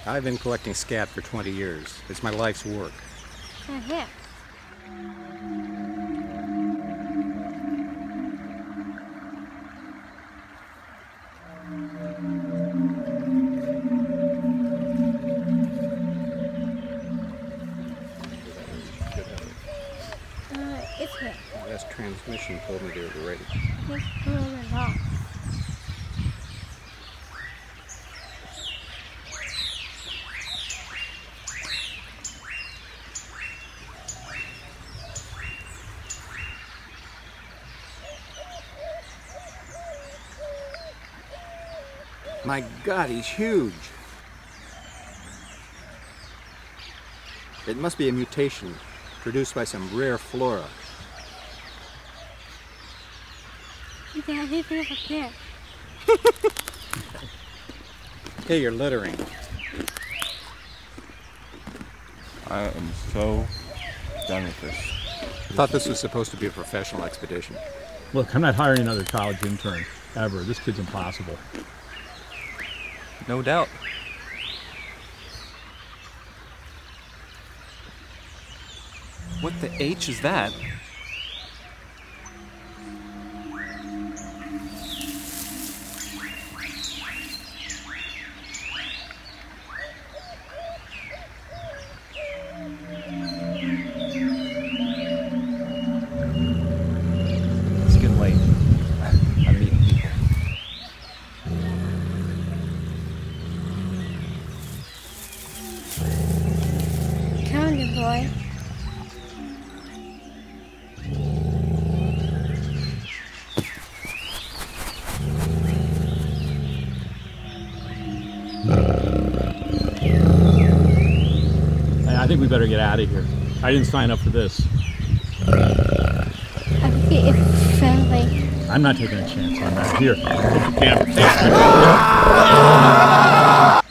I've been collecting scat for 20 years. It's my life's work. Oh, yeah. It's here. Last transmission told me they were ready. My God, he's huge. It must be a mutation produced by some rare flora. Hey, you're littering. I am so done with this. I thought this was supposed to be a professional expedition. Look, I'm not hiring another college intern, ever. This kid's impossible. No doubt. What the H is that? It's getting late. I'm meeting people. Count it, boy. I think we better get out of here. I didn't sign up for this. I think it's friendly. I'm not taking a chance on that. Here, take the camera.